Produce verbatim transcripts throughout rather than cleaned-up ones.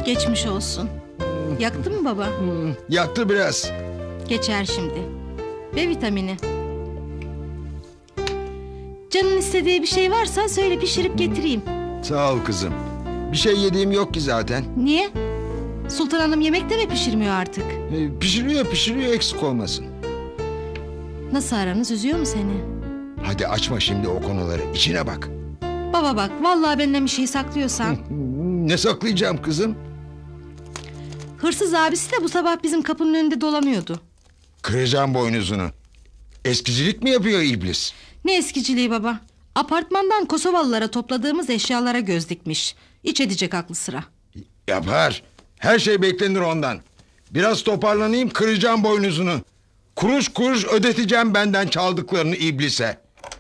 Geçmiş olsun. Yaktı mı baba? Hmm, yaktı biraz. Geçer şimdi. B vitamini. Canın istediği bir şey varsa söyle, pişirip getireyim. Sağ ol kızım. Bir şey yediğim yok ki zaten. Niye? Sultan Hanım yemekte mi pişirmiyor artık? Ee, pişiriyor pişiriyor, eksik olmasın. Nasıl, aranız üzüyor mu seni? Hadi açma şimdi o konuları. İçine bak. Baba bak, vallahi benden bir şey saklıyorsan. Ne saklayacağım kızım? Hırsız abisi de bu sabah bizim kapının önünde dolanıyordu. Kıracağım boynuzunu. Eskicilik mi yapıyor iblis? Ne eskiciliği baba? Apartmandan Kosovalılara topladığımız eşyalara göz dikmiş. İç edecek aklı sıra. Yapar. Her şey beklenir ondan. Biraz toparlanayım, kıracağım boynuzunu. Kuruş kuruş ödeteceğim benden çaldıklarını iblise.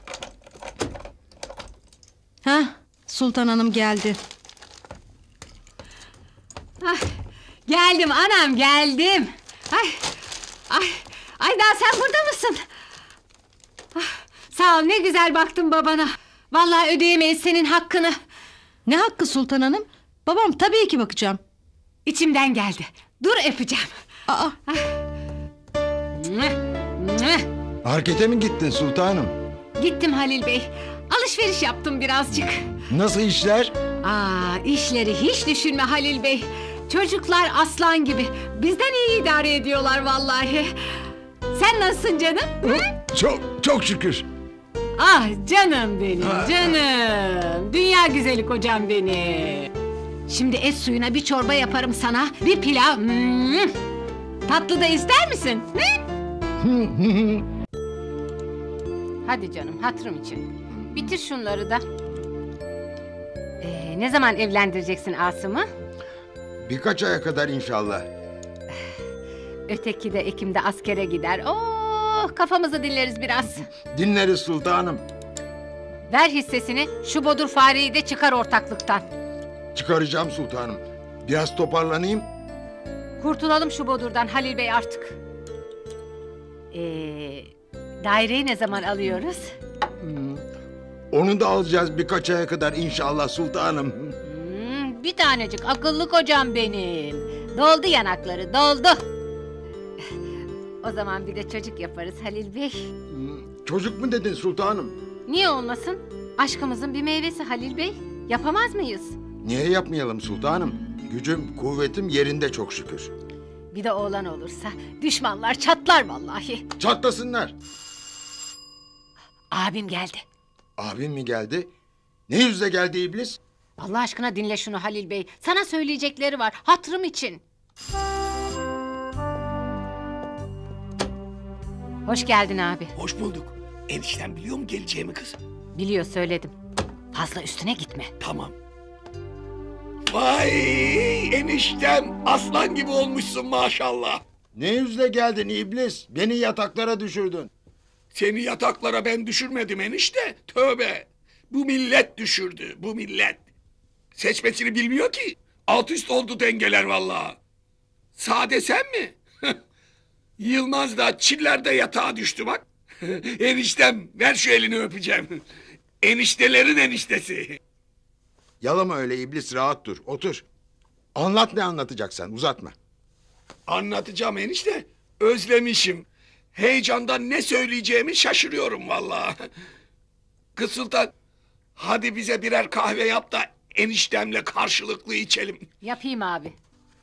Hah, Sultan Hanım geldi. Ah, geldim anam, geldim. Ay, ay, ay daha sen burada mısın? Ah, sağ ol, ne güzel baktın babana. Vallahi ödeyemeyiz senin hakkını. Ne hakkı Sultan Hanım? Babam tabii ki bakacağım. İçimden geldi. Dur öpeceğim. Aa. Ah. Mwah, mwah. Markete mi gittin sultanım? Gittim Halil Bey. Alışveriş yaptım birazcık. Nasıl işler? Aa, işleri hiç düşünme Halil Bey. Çocuklar aslan gibi. Bizden iyi idare ediyorlar vallahi. Sen nasılsın canım? Hı? Çok çok şükür. Ah canım benim, canım. Dünya güzeli kocam benim. Şimdi et suyuna bir çorba yaparım sana. Bir pilav. Hmm. Tatlı da ister misin? Ne? Hadi canım, hatırım için. Bitir şunları da. Ee, ne zaman evlendireceksin Asım'ı? Birkaç aya kadar inşallah. Öteki de Ekim'de askere gider. Oh, kafamızı dinleriz biraz. Dinleriz sultanım. Ver hissesini, şu bodur fareyi de çıkar ortaklıktan. Çıkaracağım sultanım. Biraz toparlanayım. Kurtulalım şu bodurdan Halil Bey artık. Ee, daireyi ne zaman alıyoruz? Hmm. Onu da alacağız birkaç aya kadar inşallah sultanım. Hmm, bir tanecik akıllı kocam benim. Doldu yanakları, doldu. O zaman bir de çocuk yaparız Halil Bey. Hmm. Çocuk mu dedin sultanım? Niye olmasın? Aşkımızın bir meyvesi Halil Bey. Yapamaz mıyız? Niye yapmayalım sultanım? Gücüm, kuvvetim yerinde çok şükür. Bir de oğlan olursa düşmanlar çatlar vallahi. Çatlasınlar. Abim geldi. Abim mi geldi? Ne yüzle geldi iblis? Allah aşkına dinle şunu Halil Bey. Sana söyleyecekleri var, hatırım için. Hoş geldin abi. Hoş bulduk. Enişten biliyor mu geleceğimi kız? Biliyor, söyledim. Fazla üstüne gitme. Tamam. Vay eniştem, aslan gibi olmuşsun maşallah. Ne yüzle geldin iblis? Beni yataklara düşürdün. Seni yataklara ben düşürmedim enişte. Tövbe. Bu millet düşürdü, bu millet. Seçmesini bilmiyor ki. Alt üst oldu dengeler vallahi. Sade sen mi? Yılmaz da Çiller de yatağa düştü bak. Eniştem, ver şu elini öpeceğim. Eniştelerin eniştesi. Yalama öyle iblis, rahat dur, otur. Anlat ne anlatacaksan, uzatma. Anlatacağım enişte. Özlemişim. Heyecandan ne söyleyeceğimi şaşırıyorum vallahi. Kız Sultan, hadi bize birer kahve yap da eniştemle karşılıklı içelim. Yapayım abi.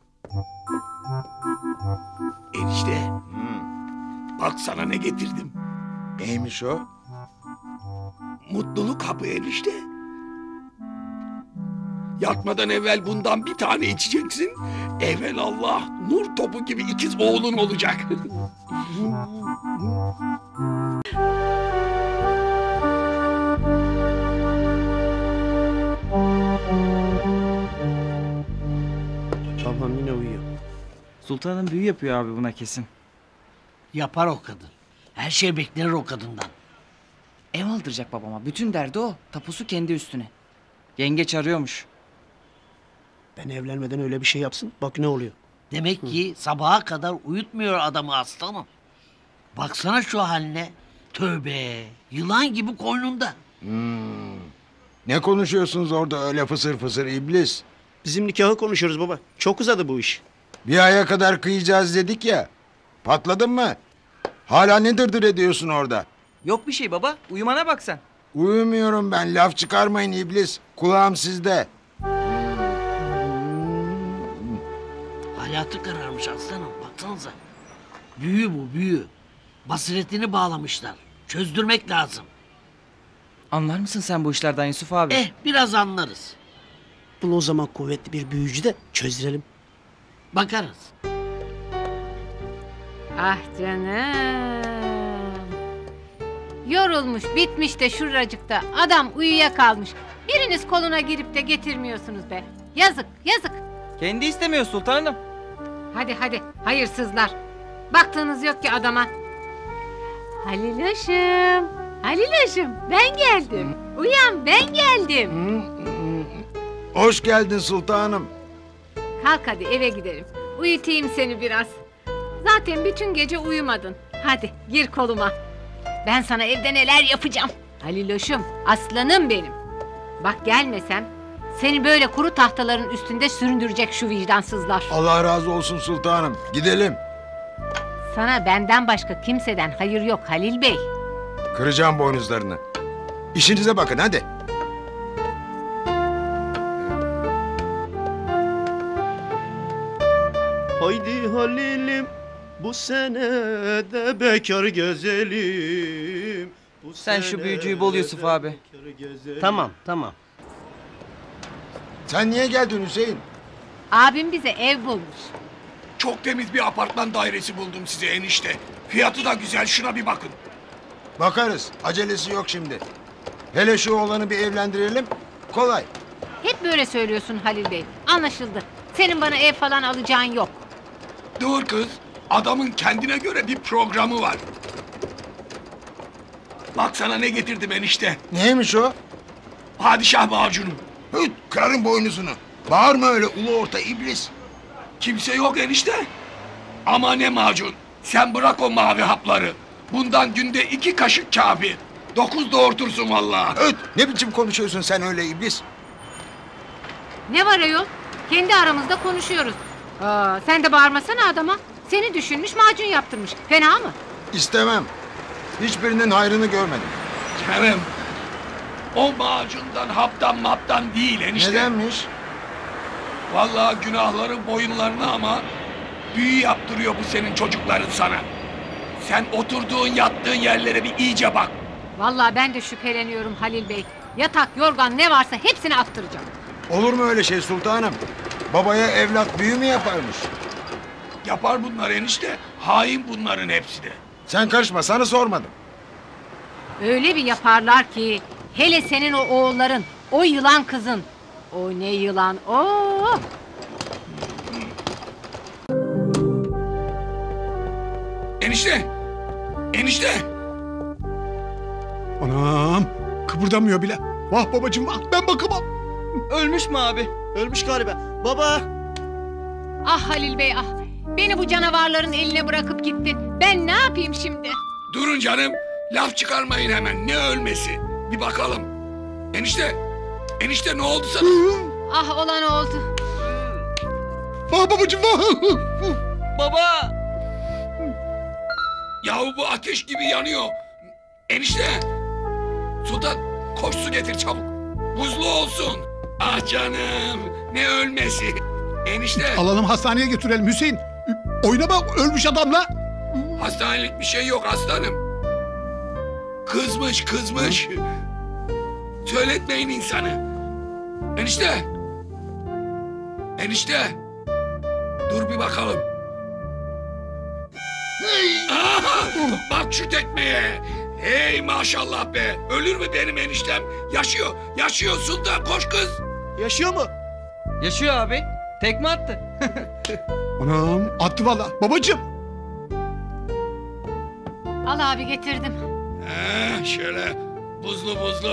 Enişte, bak sana ne getirdim. Neymiş o? Mutluluk hapı enişte. Yatmadan evvel bundan bir tane içeceksin. Evelallah nur topu gibi ikiz oğlun olacak. Tamam, yine uyuyor. Sultanım büyü yapıyor abi buna kesin. Yapar o kadın. Her şey beklenir o kadından. Ev aldıracak babama. Bütün derdi o. Tapusu kendi üstüne. Yengeç arıyormuş. Ben evlenmeden öyle bir şey yapsın. Bak ne oluyor. Demek ki sabaha kadar uyutmuyor adamı aslanım. Baksana şu haline. Tövbe. Yılan gibi koynunda. Hmm. Ne konuşuyorsunuz orada öyle fısır fısır iblis? Bizim nikahı konuşuyoruz baba. Çok uzadı bu iş. Bir aya kadar kıyacağız dedik ya. Patladın mı? Hala ne dırdır ediyorsun orada? Yok bir şey baba. Uyumana bak sen. Uyumuyorum ben. Laf çıkarmayın iblis. Kulağım sizde. Hayatı kararmış aslanım. Baksanıza. Büyü bu büyü. Basiretini bağlamışlar. Çözdürmek lazım. Anlar mısın sen bu işlerden Yusuf abi? Eh biraz anlarız. Bul o zaman kuvvetli bir büyücü de çözdürelim. Bakarız. Ah canım. Yorulmuş, bitmiş de şuracıkta. Adam uyuyakalmış. Biriniz koluna girip de getirmiyorsunuz be. Yazık, yazık. Kendi istemiyor sultanım. Hadi hadi, hayırsızlar. Baktığınız yok ki adama. Haliloşum, Haliloşum, ben geldim. Uyan, ben geldim. Hoş geldin sultanım. Kalk hadi eve gidelim. Uyutayım seni biraz. Zaten bütün gece uyumadın. Hadi gir koluma. Ben sana evde neler yapacağım. Haliloşum, aslanım benim. Bak gelmesem seni böyle kuru tahtaların üstünde süründürecek şu vicdansızlar. Allah razı olsun sultanım. Gidelim. Sana benden başka kimseden hayır yok Halil Bey. Kıracağım boynuzlarını. İşinize bakın hadi. Haydi Halil'im bu sene de bekar gezelim. Bu Sen şu sene büyücüyü bul Yusuf de abi. bekar gezelim. Tamam tamam. Sen niye geldin Hüseyin? Abim bize ev bulmuş. Çok temiz bir apartman dairesi buldum size enişte. Fiyatı da güzel, şuna bir bakın. Bakarız. Acelesi yok şimdi. Hele şu oğlanı bir evlendirelim. Kolay. Hep böyle söylüyorsun Halil Bey. Anlaşıldı. Senin bana ev falan alacağın yok. Dur kız, adamın kendine göre bir programı var. Bak sana ne getirdim enişte. Neymiş o? Padişah macunu. Hıt, kırarım boynuzunu. Bağırma öyle ulu orta iblis. Kimse yok enişte. Ama ne macun. Sen bırak o mavi hapları. Bundan günde iki kaşık kafi. Dokuz doğurtursun vallahi. Hıt, ne biçim konuşuyorsun sen öyle iblis? Ne var ayol? Kendi aramızda konuşuyoruz. Aa, sen de bağırmasana adama. Seni düşünmüş macun yaptırmış. Fena mı? İstemem. Hiçbirinin hayrını görmedim. Canım. O macundan, haptan, maptan değil enişte. Nedenmiş? Vallahi günahları boyunlarına ama büyü yaptırıyor bu senin çocukların sana. Sen oturduğun, yattığın yerlere bir iyice bak. Vallahi ben de şüpheleniyorum Halil Bey. Yatak, yorgan ne varsa hepsini attıracağım. Olur mu öyle şey sultanım? Babaya evlat büyü mü yaparmış? Yapar bunlar enişte. Hain bunların hepsi de. Sen karışma, sana sormadım. Öyle bir yaparlar ki hele senin o oğulların, o yılan kızın. O ne yılan o. Enişte! Enişte! Anam kıpırdamıyor bile. Vah babacığım vah ben bakamam. Ölmüş mü abi? Ölmüş galiba. Baba. Ah Halil Bey ah. Beni bu canavarların eline bırakıp gittin. Ben ne yapayım şimdi? Durun canım. Laf çıkarmayın hemen. Ne ölmesi? Bir bakalım. Enişte! Enişte ne oldu sana? Ah olan oldu. Vah babacığım vah. Baba! Yahu bu ateş gibi yanıyor. Enişte! Sultan koş su getir çabuk. Buzlu olsun. Ah canım. Ne ölmesi? Enişte! Alalım hastaneye götürelim Hüseyin. Oynama ölmüş adamla. Hastanelik bir şey yok aslanım. Kızmış kızmış. Söyletmeyin insanı. Enişte. Enişte. Dur bir bakalım. Aha, bak şu tekmeye. Hey maşallah be. Ölür mü benim eniştem? Yaşıyor. Yaşıyor Sultan koş kız. Yaşıyor mu? Yaşıyor abi. Tekme attı. Anam attı valla. Babacığım. Al abi getirdim. Heh, şöyle buzlu buzlu.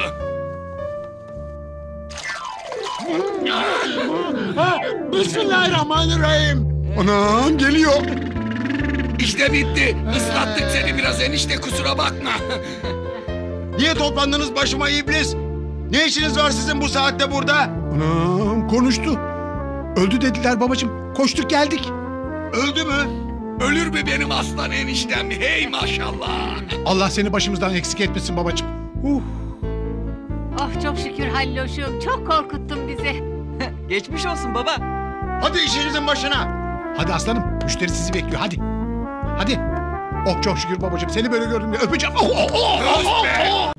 Bismillahirrahmanirrahim. Anam geliyor. İşte bitti. Islattık seni biraz enişte kusura bakma. Niye toplandınız başıma iblis? Ne işiniz var sizin bu saatte burada? Anam konuştu. Öldü dediler babacığım. Koştuk geldik. Öldü mü? Ölür mü benim aslan eniştem? Hey maşallah. Allah seni başımızdan eksik etmesin babacığım. Uh. Oh çok şükür Halloşum. Çok korkuttun bizi. Geçmiş olsun baba. Hadi işinizin başına. Hadi aslanım. Müşteri sizi bekliyor. Hadi. Hadi. Oh çok şükür babacığım. Seni böyle gördüm ya. Öpeceğim. Oh, oh, oh, oh, oh, oh.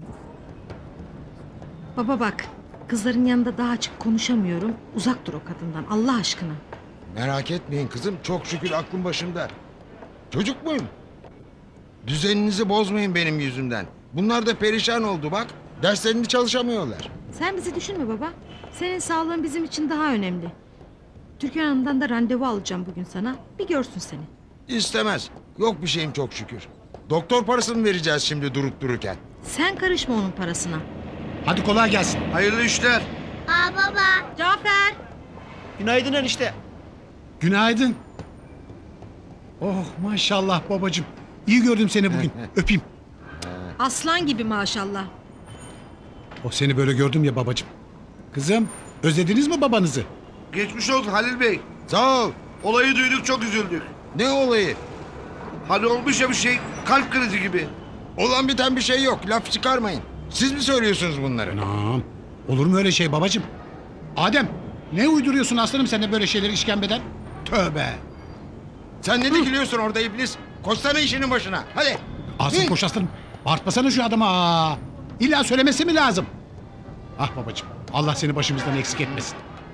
Baba bak, kızların yanında daha açık konuşamıyorum. Uzak dur o kadından Allah aşkına. Merak etmeyin kızım. Çok şükür aklım başımda. Çocuk muyum? Düzeninizi bozmayın benim yüzümden. Bunlar da perişan oldu bak. Derslerini çalışamıyorlar. Sen bizi düşünme baba. Senin sağlığın bizim için daha önemli. Türkan Hanım'dan da randevu alacağım bugün sana. Bir görsün seni. İstemez. Yok bir şeyim çok şükür. Doktor parasını vereceğiz şimdi durup dururken. Sen karışma onun parasına. Hadi kolay gelsin. Hayırlı işler. Aa baba. Cafer! Günaydın enişte. Günaydın. Oh maşallah babacığım. İyi gördüm seni bugün. Öpeyim. Aslan gibi maşallah. Oh seni böyle gördüm ya babacığım. Kızım özlediniz mi babanızı? Geçmiş olsun Halil Bey. Sağ ol. Olayı duyduk, çok üzüldük. Ne olayı? Hani olmuş ya bir şey, kalp krizi gibi. Olan biten bir şey yok. Laf çıkarmayın. Siz mi söylüyorsunuz bunları? Anam. Olur mu öyle şey babacığım? Adem ne uyduruyorsun aslanım sen de böyle şeyleri işkembeden? Tövbe. Sen ne dikiliyorsun orada iblis? Koşsana işinin başına. Hadi. Asım Hı. koş aslanım. Bağırtmasana şu adama. Aa, İlla söylemesi mi lazım? Ah babacığım. Allah seni başımızdan eksik etmesin.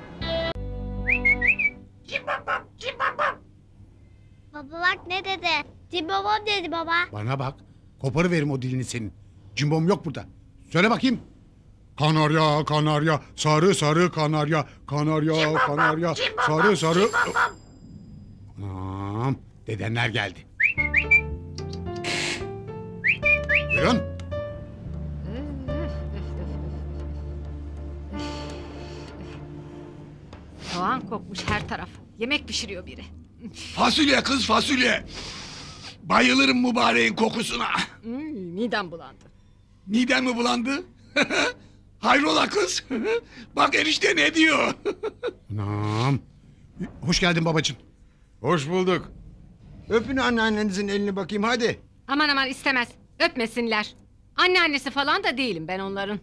Baba bak ne dedi? Cimbomom dedi baba. Bana bak. Koparıverim o dilini senin. Cimbom yok burada. Söyle bakayım. Kanarya, kanarya, sarı sarı kanarya, kanarya, kanarya, sarı sarı. Anam, dedenler geldi. Buyurun. Soğan kokmuş her taraf. Yemek pişiriyor biri. Fasulye kız fasulye. Bayılırım mübareğin kokusuna. Hmm, midem bulandı. Miden mi bulandı? Hayrola kız? Bak enişte ne diyor? Anam. Hoş geldin babacığım. Hoş bulduk. Öpün anneannenizin elini bakayım hadi. Aman aman istemez. Öpmesinler. Anneannesi falan da değilim ben onların.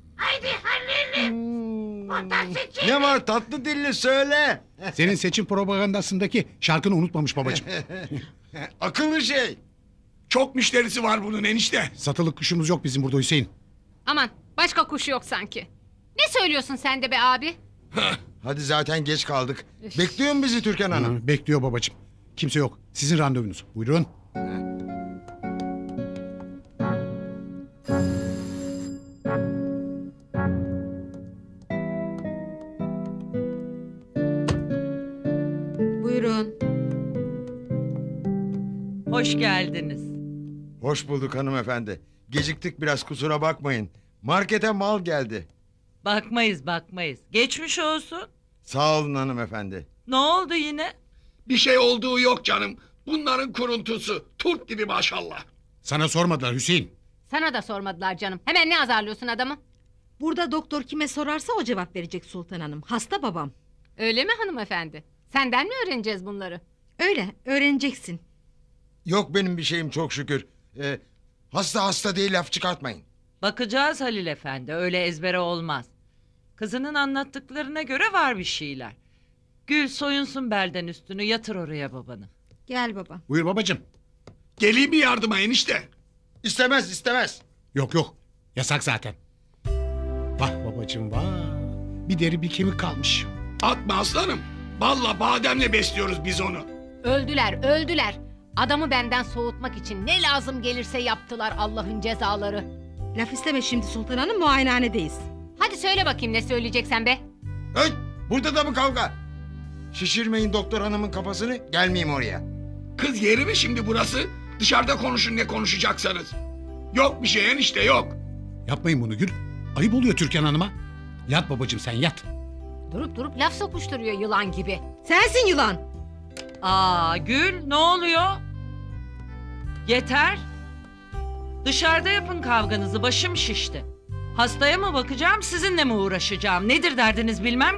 Ne var tatlı dilli söyle. Senin seçim propagandasındaki şarkını unutmamış babacığım. Akıllı şey. Çok müşterisi var bunun enişte. Satılık kuşumuz yok bizim burada Hüseyin. Aman başka kuş yok sanki. Ne söylüyorsun sen de be abi? Hadi zaten geç kaldık. Bekliyor mu bizi Türkan Hanım? Hı, bekliyor babacığım. Kimse yok. Sizin randevunuz. Buyurun. Buyurun. Hoş geldiniz. Hoş bulduk hanımefendi. Geciktik biraz kusura bakmayın. Markete mal geldi. Bakmayız bakmayız. Geçmiş olsun. Sağ olun hanımefendi. Ne oldu yine? Bir şey olduğu yok canım. Bunların kuruntusu. Turp gibi maşallah. Sana sormadılar Hüseyin. Sana da sormadılar canım. Hemen ne azarlıyorsun adamı? Burada doktor kime sorarsa o cevap verecek Sultan Hanım. Hasta babam. Öyle mi hanımefendi? Senden mi öğreneceğiz bunları? Öyle öğreneceksin. Yok benim bir şeyim çok şükür. Ee, hasta hasta diye laf çıkartmayın. Bakacağız Halil Efendi. Öyle ezbere olmaz. Kızının anlattıklarına göre var bir şeyler. Gül soyunsun belden üstünü yatır oraya babanı. Gel baba. Buyur babacığım. Geleyim mi yardıma enişte? İstemez istemez. Yok yok. Yasak zaten. Vah babacığım vah. Bir deri bir kemik kalmış. Atma aslanım. Balla bademle besliyoruz biz onu. Öldüler, öldüler. Adamı benden soğutmak için ne lazım gelirse yaptılar Allah'ın cezaları. Laf isteme şimdi Sultan Hanım, muayenehanedeyiz. Hadi söyle bakayım ne söyleyeceksen be. Öt, burada da mı kavga? Şişirmeyin doktor hanımın kafasını, gelmeyeyim oraya. Kız yeri mi şimdi burası? Dışarıda konuşun ne konuşacaksanız. Yok bir şey enişte yok. Yapmayın bunu Gül. Ayıp oluyor Türkan Hanım'a. Yat babacığım sen yat. Durup durup laf sokuşturuyor yılan gibi. Sensin yılan. Aa Gül ne oluyor? Yeter. Dışarıda yapın kavganızı başım şişti. Hastaya mı bakacağım sizinle mi uğraşacağım? Nedir derdiniz bilmem ki.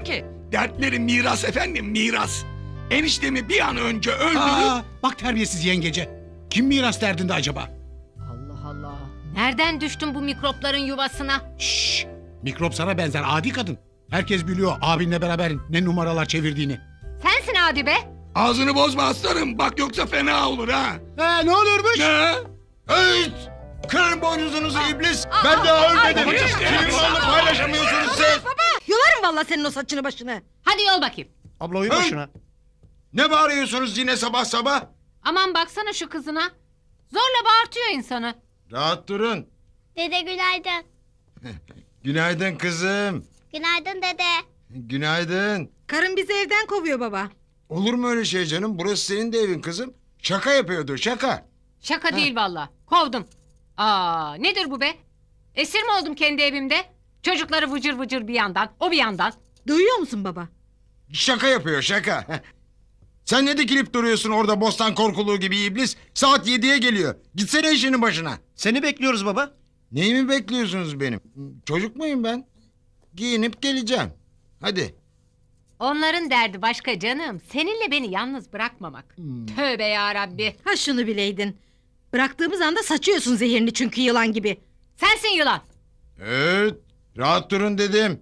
Dertleri miras efendim, miras. Eniştemi bir an önce öldürüp... Aa, bak terbiyesiz yengece. Kim miras derdinde acaba? Allah Allah. Nereden düştün bu mikropların yuvasına? Şşş. Mikrop sana benzer adi kadın. Herkes biliyor abinle beraber ne numaralar çevirdiğini. Sensin Adi be. Ağzını bozma aslanım. Bak yoksa fena olur ha. He ne olurmuş? Ne? Hey! Kırın boynuzunuzu iblis. Ben daha ölmedim. Kimin malını paylaşamıyorsunuz siz? Yolarım vallahi senin o saçını başını. Hadi yol bakayım. Abla uyu başına. Ne bağırıyorsunuz yine sabah sabah? Aman baksana şu kızına. Zorla bağırtıyor insanı. Rahat durun. Dede günaydın. Günaydın kızım. Günaydın dede. Günaydın. Karın bizi evden kovuyor baba. Olur mu öyle şey canım? Burası senin de evin kızım. Şaka yapıyordu şaka. Şaka değil valla. Kovdum. Aa, nedir bu be? Esir mi oldum kendi evimde? Çocukları vıcır vıcır bir yandan, o bir yandan. Duyuyor musun baba? Şaka yapıyor şaka. Sen ne dikilip duruyorsun orada bostan korkuluğu gibi iblis? Saat yediye geliyor. Gitsene işinin başına. Seni bekliyoruz baba. Neyi mi bekliyorsunuz benim? Çocuk muyum ben? Giyinip geleceğim. Hadi. Onların derdi başka canım. Seninle beni yalnız bırakmamak. Tövbe yarabbi. Ha şunu bileydin. Bıraktığımız anda saçıyorsun zehirini çünkü yılan gibi. Sensin yılan. Evet. Rahat durun dedim.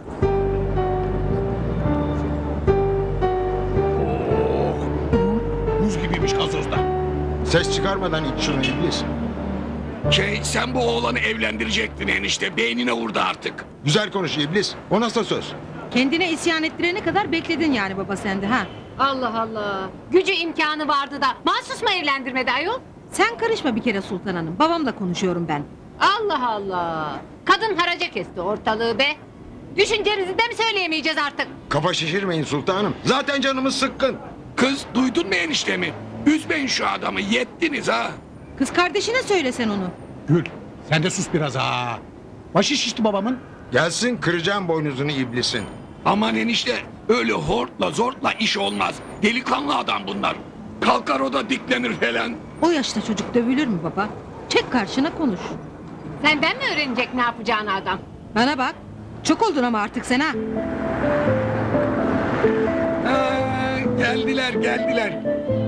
Buz gibiymiş gazozda. Ses çıkarmadan iç şunu iblis. Şey, sen bu oğlanı evlendirecektin enişte. Beynine vurdu artık. Güzel konuş iblis. O nasıl söz? Kendine isyan ettirene kadar bekledin yani baba sende ha. Allah Allah. Gücü imkanı vardı da mahsus mu evlendirmedi ayol? Sen karışma bir kere Sultan Hanım. Babamla konuşuyorum ben. Allah Allah. Kadın haraca kesti ortalığı be. Düşüncenizi de mi söyleyemeyeceğiz artık? Kafa şişirmeyin sultanım. Zaten canımız sıkkın. Kız duydun mu eniştemi? Üzmeyin şu adamı, yettiniz ha. Kız kardeşine söylesen onu. Gül sen de sus biraz ha. Başı şişti babamın. Gelsin kıracağım boynuzunu iblisin. Aman enişte, öyle hortla zortla iş olmaz. Delikanlı adam bunlar. Kalkar o da diklenir falan. O yaşta çocuk dövülür mü baba? Çek karşına konuş. Senden mi öğrenecek ne yapacağını adam? Bana bak. Çok oldun ama artık sen ha. Ha, geldiler geldiler.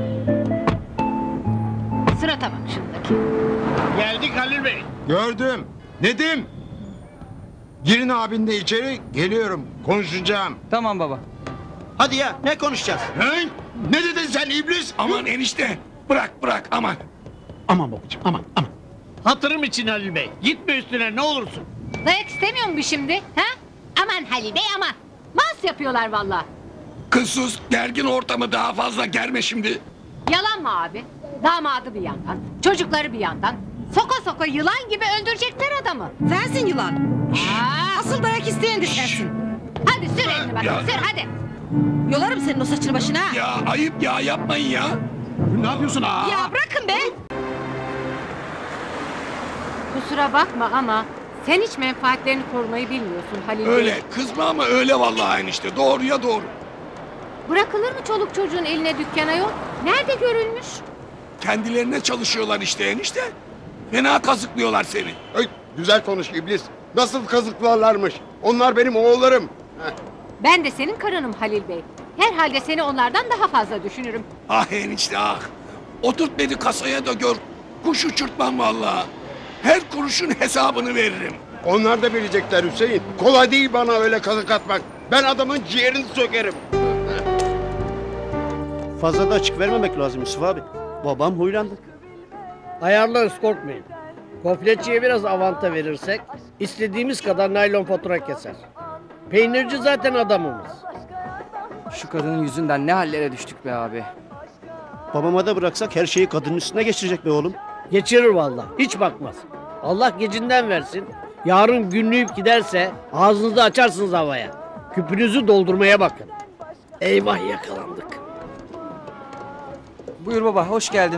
Sırata bak şundaki. Geldik Halil Bey. Gördüm. Nedim. Girin abin de içeri. Geliyorum. Konuşacağım. Tamam baba. Hadi ya ne konuşacağız? Hey, ne dedin sen iblis? Aman enişte, bırak bırak aman. Aman babacığım aman aman. Hatırım için Halil Bey. Gitme üstüne ne olursun. Dayak istemiyor mu şimdi? Ha? Aman Halil Bey aman. Mas yapıyorlar valla. Kız sus, gergin ortamı daha fazla germe şimdi. Yalan mı abi? Damadı bir yandan, çocukları bir yandan. Soka soka yılan gibi öldürecekler adamı. Sensin yılan. Aa, Asıl dayak isteyen de sensin. hadi sür elini bakayım, Ya. sür hadi. Yolarım senin o saçını başına ha. Ya ayıp ya, yapmayın ya. Gül ne yapıyorsun ha? Ya bırakın be. Kusura bakma ama sen hiç menfaatlerini korumayı bilmiyorsun Halil Bey. Öyle, kızma ama öyle vallahi enişte. Doğruya doğru. Bırakılır mı çoluk çocuğun eline dükkana yok? Nerede görülmüş? Kendilerine çalışıyorlar işte enişte. Fena kazıklıyorlar seni. Ay, güzel konuş iblis. Nasıl kazıklarlarmış? Onlar benim oğullarım. Heh. Ben de senin karınım Halil Bey. Herhalde seni onlardan daha fazla düşünürüm. Ah enişte ah. Oturt beni kasaya da gör. Kuş uçurtmam vallahi. Her kuruşun hesabını veririm. Onlar da bilecekler Hüseyin. Kolay değil bana öyle kazık atmak. Ben adamın ciğerini sökerim. Fazla da açık vermemek lazım Yusuf abi. Babam huylandı. Ayarlarız korkmayın. Gofletçiye biraz avanta verirsek istediğimiz kadar naylon fatura keser. Peynirci zaten adamımız. Şu kadının yüzünden ne hallere düştük be abi. Babama da bıraksak her şeyi kadının üstüne geçirecek be oğlum. Geçirir vallahi. Hiç bakmaz. Allah gecinden versin. Yarın günlüyüp giderse ağzınızı açarsınız havaya. Küpünüzü doldurmaya bakın. Eyvah yakalandık. Buyur baba hoş geldin.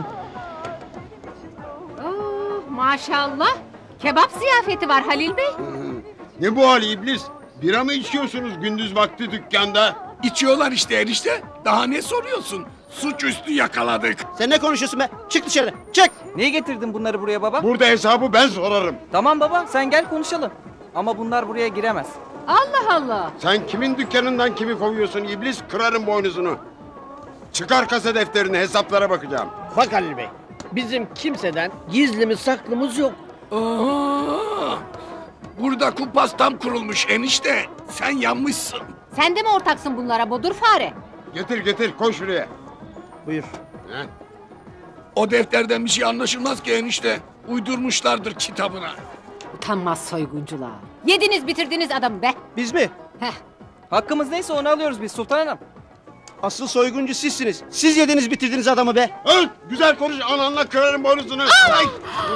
Oh, maşallah. Kebap ziyafeti var Halil Bey. Ne bu hali iblis? Bira mı içiyorsunuz gündüz vakti dükkanda? İçiyorlar işte enişte. Daha ne soruyorsun? Suçüstü yakaladık. Sen ne konuşuyorsun be? Çık dışarı. Çık. Niye getirdin bunları buraya baba? Burada hesabı ben sorarım. Tamam baba sen gel konuşalım. Ama bunlar buraya giremez. Allah Allah. Sen kimin dükkanından kimi kovuyorsun iblis? Kırarım boynuzunu. Çıkar kasa defterini, hesaplara bakacağım. Bak Halil Bey, bizim kimseden gizlimiz saklımız yok. Aha! Burada kumpas tam kurulmuş enişte. Sen yanmışsın. Sen de mi ortaksın bunlara bodur fare? Getir getir, koy şuraya. Buyur. He? O defterden bir şey anlaşılmaz ki enişte. Uydurmuşlardır kitabına. Utanmaz soyguncular. Yediniz bitirdiniz adamı be. Biz mi? Heh. Hakkımız neyse onu alıyoruz biz Sultan Hanım. Asıl soyguncu sizsiniz. Siz yediniz bitirdiniz adamı be. Öl! Güzel konuş, ananla kırarım boynuzunu. Ay!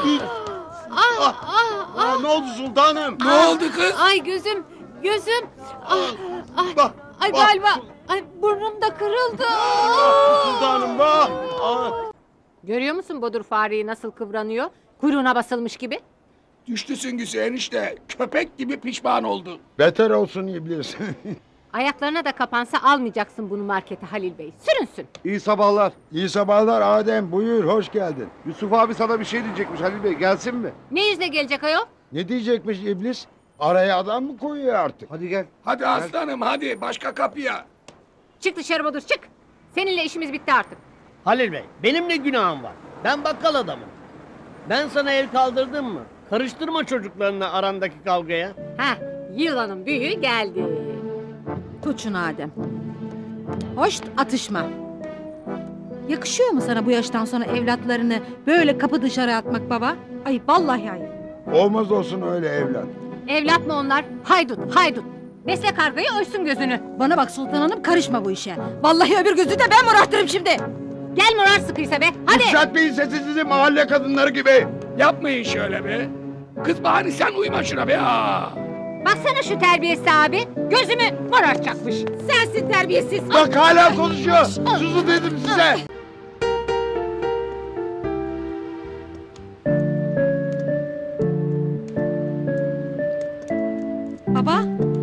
Ah, ah, Aa, ne oldu sultanım? Ne oldu kız? Ay gözüm, gözüm. Ah, ay, Bak, ay bak. galiba, ay burnum da kırıldı. Sultanım bak. Aa. Görüyor musun bodur fareyi nasıl kıvranıyor? Kuyruğuna basılmış gibi. Düştü süngüsü enişte. Köpek gibi pişman oldu. Beter olsun iblis. Ayaklarına da kapansa almayacaksın bunu markete Halil Bey. Sürünsün. İyi sabahlar. İyi sabahlar Adem, buyur, hoş geldin. Yusuf abi sana bir şey diyecekmiş Halil Bey. Gelsin mi? Ne yüzle gelecek ayol? Ne diyecekmiş iblis? Araya adam mı koyuyor artık? Hadi gel. Hadi aslanım hadi başka kapıya. Çık dışarı bodur çık. Seninle işimiz bitti artık. Halil Bey, benim ne günahım var? Ben bakkal adamım. Ben sana el kaldırdım mı? Karıştırma çocuklarına arandaki kavgaya. Heh, yılanın büyüğü geldi. Tut şunu Adem. Hoş atışma. Yakışıyor mu sana bu yaştan sonra evlatlarını böyle kapı dışarı atmak baba? Ay vallahi ayıp. Olmaz olsun öyle evlat. Evlat mı onlar? Haydut, haydut. Besle kargayı oysun gözünü. Bana bak Sultan Hanım, karışma bu işe. Vallahi öbür gözü de ben morartırım şimdi. Gel morar sıkıysa be, hadi. Yükseltmeyin sesinizi mahalle kadınları gibi. Yapmayın şöyle be. Kız bari sen uyma şuna be ha. Baksana şu terbiyesiz abi, gözümü morartacakmış. Sensin terbiyesiz. Bak hala konuşuyor. Susun dedim size. Baba.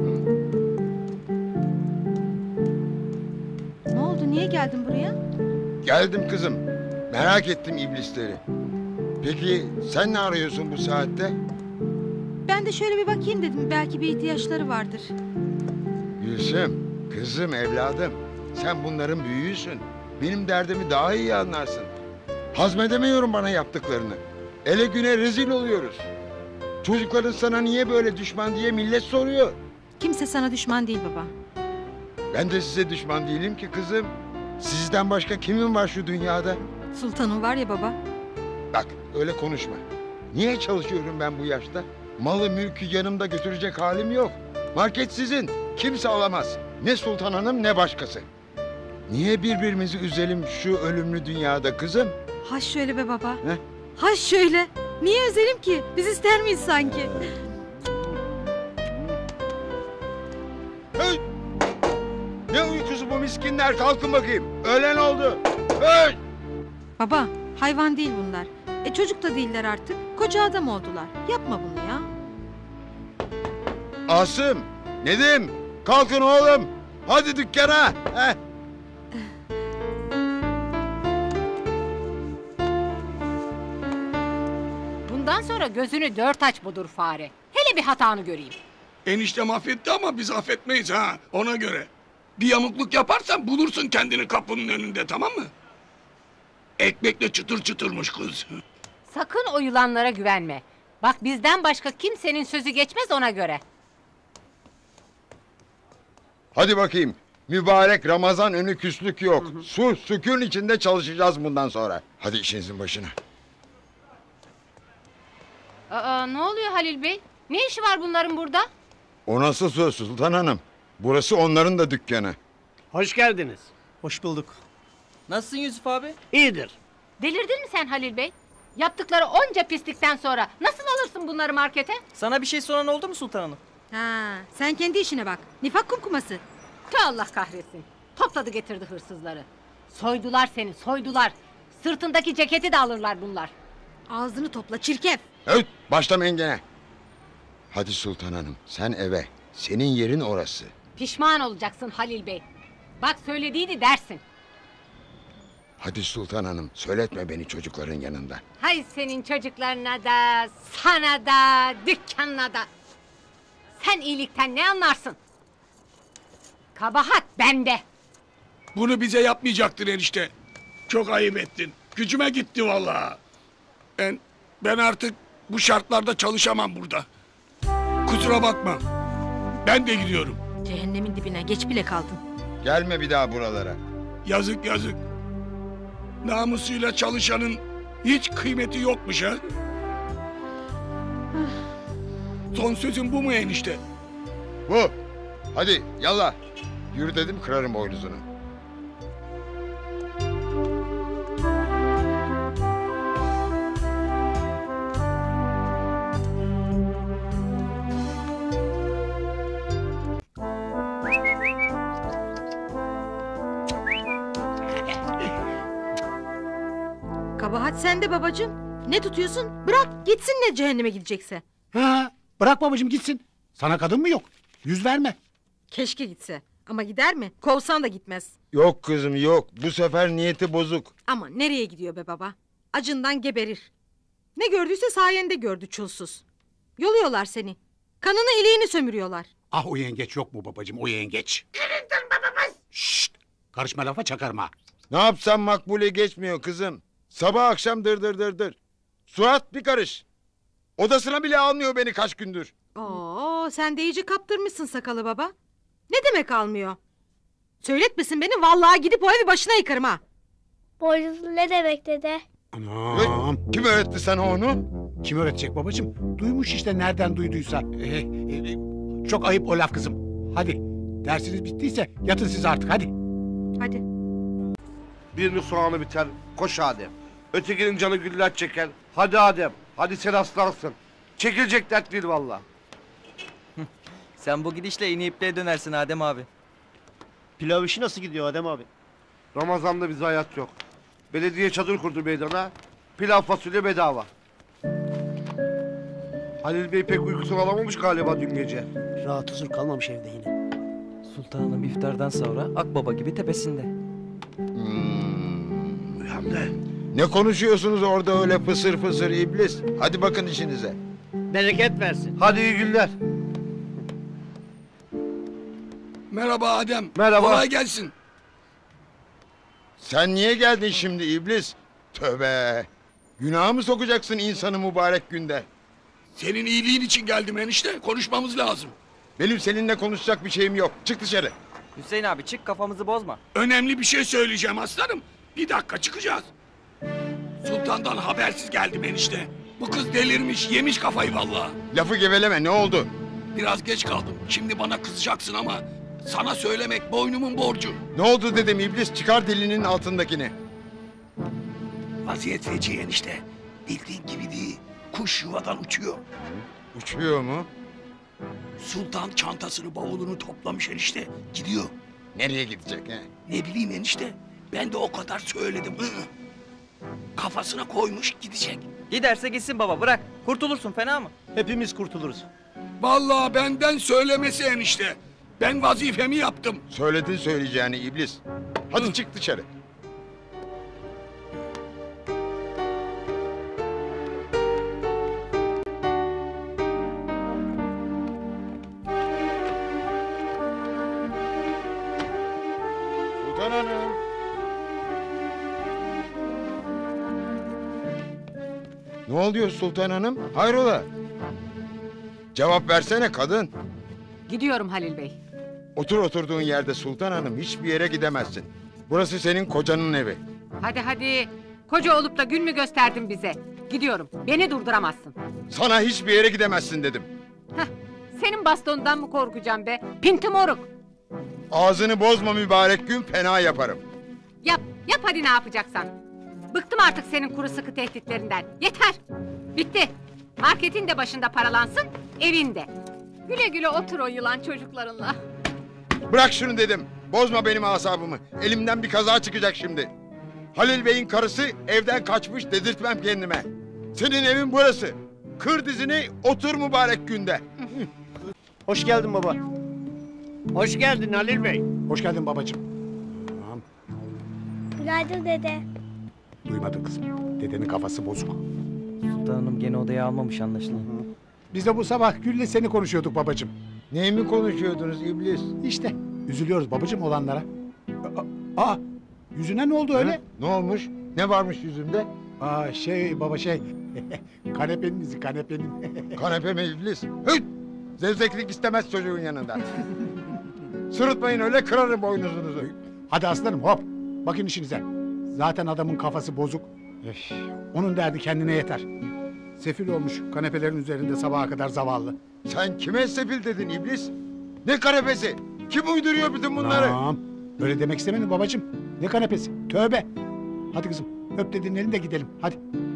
Ne oldu, niye geldin buraya? Geldim kızım. Merak ettim iblisleri. Peki sen ne arıyorsun bu saatte? Ben de şöyle bir bakayım dedim, belki bir ihtiyaçları vardır. Gülsüm, kızım, evladım. Sen bunların büyüğüsün. Benim derdimi daha iyi anlarsın. Hazmedemiyorum bana yaptıklarını. Ele güne rezil oluyoruz. Çocukların sana niye böyle düşman diye millet soruyor. Kimse sana düşman değil baba. Ben de size düşman değilim ki kızım. Sizden başka kimin var şu dünyada? Sultanım var ya baba. Bak öyle konuşma. Niye çalışıyorum ben bu yaşta? Malı mülkü yanımda götürecek halim yok. Market sizin. Kimse alamaz. Ne Sultan Hanım ne başkası. Niye birbirimizi üzelim şu ölümlü dünyada kızım? Ha şöyle be baba. Heh. Ha şöyle. Niye üzelim ki? Biz ister miyiz sanki? Hey! Ne uykusu bu miskinler? Kalkın bakayım. Öğlen oldu. Hey! Baba, hayvan değil bunlar. E çocuk da değiller artık. Koca adam oldular. Yapma bunu ya. Asım, Nedim, kalkın oğlum. Hadi dükkana. Heh. Bundan sonra gözünü dört aç budur fare. Hele bir hatanı göreyim. Enişte affetti ama biz affetmeyiz ha ona göre. Bir yamukluk yaparsan bulursun kendini kapının önünde tamam mı? Ekmekle çıtır çıtırmış kız. Sakın o yılanlara güvenme. Bak bizden başka kimsenin sözü geçmez ona göre. Hadi bakayım. Mübarek Ramazan önü küslük yok. Sulh sükun içinde çalışacağız bundan sonra. Hadi işinizin başına. Aa, ne oluyor Halil Bey? Ne işi var bunların burada? O nasıl söz Sultan Hanım? Burası onların da dükkanı. Hoş geldiniz. Hoş bulduk. Nasılsın Yusuf abi? İyidir. Delirdin mi sen Halil Bey? Yaptıkları onca pislikten sonra nasıl alırsın bunları markete? Sana bir şey soran oldu mu Sultan Hanım? Ha, sen kendi işine bak. Nifak kumkuması. Tüh Allah kahretsin. Topladı getirdi hırsızları. Soydular seni soydular. Sırtındaki ceketi de alırlar bunlar. Ağzını topla çirkef. Evet, başlamayın gene. Hadi Sultan Hanım, sen eve. Senin yerin orası. Pişman olacaksın Halil Bey. Bak söylediğini dersin. Hadi Sultan Hanım, söyletme beni çocukların yanında. Hay senin çocuklarına da, sana da, dükkanına da. Sen iyilikten ne anlarsın? Kabahat bende. Bunu bize yapmayacaktın enişte. Çok ayıp ettin. Gücüme gitti vallahi. Ben ben artık bu şartlarda çalışamam burada. Kusura bakma. Ben de gidiyorum. Cehennemin dibine geç bile kaldın. Gelme bir daha buralara. Yazık yazık. Namusuyla çalışanın hiç kıymeti yokmuş ha. Son sözün bu mu enişte? Bu. Hadi yallah. Yürü dedim kırarım boynuzunu. Kabahat sende babacığım. Ne tutuyorsun? Bırak gitsin ne cehenneme gidecekse. Ha, bırak babacığım gitsin. Sana kadın mı yok? Yüz verme. Keşke gitse. Ama gider mi? Kovsan da gitmez. Yok kızım yok. Bu sefer niyeti bozuk. Ama nereye gidiyor be baba? Acından geberir. Ne gördüyse sayende gördü çulsuz. Yoluyorlar seni. Kanını iliğini sömürüyorlar. Ah o yengeç yok mu babacığım o yengeç? Kırıldın babamız. Şşt! Karışma lafa çakarım ha. Ne yapsam makbule geçmiyor kızım. Sabah akşam dır dır dır dır. Suat bir karış. Odasına bile almıyor beni kaç gündür. Oo, sen de iyice kaptırmışsın sakalı baba. Ne demek almıyor? Söyletmesin beni vallahi gidip o evi başına yıkarım ha. Boynuzlu ne demek dede? Anam. Kim öğretti sana onu? Kim öğretecek babacığım? Duymuş işte nereden duyduysa. Ee, e, çok ayıp o laf kızım. Hadi dersiniz bittiyse yatın siz artık hadi. Hadi. Birinin soğanı biter. Koş Adem. Ötekinin canı güller çeker. Hadi Adem. Hadi sen aslansın. Çekilecek dert değil valla. Sen bu gidişle yeni ipliğe dönersin Adem abi. Pilav işi nasıl gidiyor Adem abi? Ramazan'da bize hayat yok. Belediye çadır kurdu meydana. Pilav fasulye bedava. Halil Bey pek uykusunu alamamış galiba dün gece. Rahat huzur kalmamış evde yine. Sultanım iftardan sonra Akbaba gibi tepesinde. Hmm. Hem de Ne konuşuyorsunuz orada öyle fısır fısır iblis? Hadi bakın işinize. Bereket versin. hadi iyi günler. Merhaba Adem. Merhaba. Kolay gelsin. Sen niye geldin şimdi iblis? Tövbe. Günaha mı sokacaksın insanı mübarek günde? Senin iyiliğin için geldim enişte. Konuşmamız lazım. Benim seninle konuşacak bir şeyim yok. Çık dışarı. Hüseyin abi çık kafamızı bozma. Önemli bir şey söyleyeceğim aslanım. Bir dakika çıkacağız. Sultandan habersiz geldim enişte. Bu kız delirmiş, yemiş kafayı vallahi. Lafı geveleme ne oldu? Biraz geç kaldım. Şimdi bana kızacaksın ama sana söylemek boynumun borcu. Ne oldu dedim iblis çıkar dilinin altındakini. Vaziyet feci enişte. Bildiğin gibi değil. Kuş yuvadan uçuyor. Uçuyor mu? Sultan çantasını bavulunu toplamış enişte. Gidiyor. Nereye gidecek he? Ne bileyim enişte. Ben de o kadar söyledim. Hı hı. Kafasına koymuş gidecek. Giderse gitsin baba bırak. Kurtulursun fena mı? Hepimiz kurtuluruz. Vallahi benden söylemesi enişte. Ben vazifemi yaptım. Söyledin söyleyeceğini iblis. Hadi çık dışarı. Sultan Hanım. Ne oluyor Sultan Hanım? Hayrola? Cevap versene kadın. Gidiyorum Halil Bey. Otur oturduğun yerde Sultan Hanım. Hiçbir yere gidemezsin. Burası senin kocanın evi. Hadi hadi. Koca olup da gün mü gösterdin bize? Gidiyorum. Beni durduramazsın. Sana hiçbir yere gidemezsin dedim. Heh, senin bastonundan mı korkacağım be? Pinti moruk. Ağzını bozma mübarek gün fena yaparım. Yap, yap hadi ne yapacaksan. Bıktım artık senin kuru sıkı tehditlerinden. Yeter. Bitti. Marketin de başında paralansın, evin de. Güle güle otur o yılan çocuklarınla. Bırak şunu dedim. Bozma benim asabımı. Elimden bir kaza çıkacak şimdi. Halil Bey'in karısı evden kaçmış dedirtmem kendime. Senin evin burası. Kır dizini otur mübarek günde. Hoş geldin baba. Hoş geldin Halil Bey. Hoş geldin babacığım. Tamam. Günaydın dede. Duymadın kızım. Dedenin kafası bozuk. Sultanım gene odaya almamış anlaşılan. Biz de bu sabah Gül'le seni konuşuyorduk babacığım. Neyi mi konuşuyordunuz iblis? İşte üzülüyoruz babacığım olanlara. Aa, aa, yüzüne ne oldu öyle? Ha? Ne olmuş? Ne varmış yüzünde? Aa şey baba şey. Kanepenin izi kanepenin. Kanepe mi iblis? Hıt! Zevzeklik istemez çocuğun yanında. Sırıtmayın öyle kırarım boynuzunuzu. Hadi aslanım hop. Bakın işinize. Zaten adamın kafası bozuk. Üf, onun derdi kendine yeter. Sefil olmuş kanepelerin üzerinde sabaha kadar zavallı. Sen kime sefil dedin iblis? Ne kanepesi? Kim uyduruyor bütün bunları? Tamam. Öyle demek istemedim babacığım. Ne kanepesi? Tövbe. Hadi kızım öp dediğin elini de gidelim. Hadi.